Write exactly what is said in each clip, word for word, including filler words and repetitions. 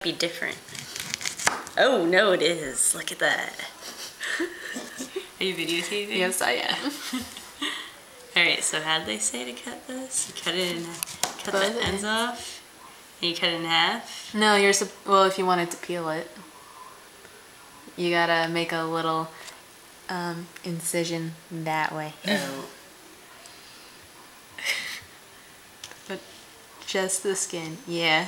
be different. Oh, no, it is. Look at that. Are you videotaping? Yes, I am. Alright, so how did they say to cut this? You cut it in, cut Both the ends ends. off, and you cut it in half? No, you're, sup- well, if you wanted to peel it, you gotta make a little um, incision that way. Oh. But just the skin, yeah.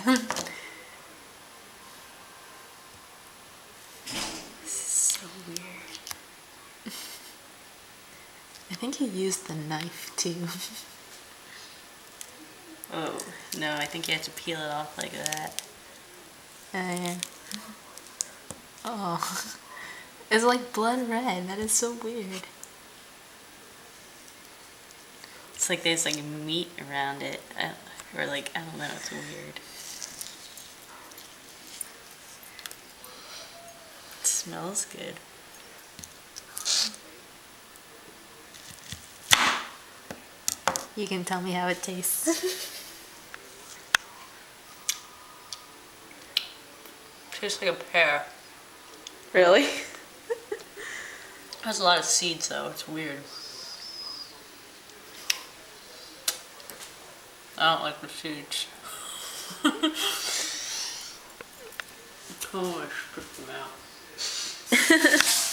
So weird. I think you used the knife too. Oh, no, I think you have to peel it off like that. Uh, yeah. Oh, it's like blood red. That is so weird. It's like there's like meat around it. I, or like, I don't know, it's weird. It smells good. You can tell me how it tastes. Tastes like a pear. Really? It has a lot of seeds though, it's weird. I don't like the seeds. Oh, I spit them out.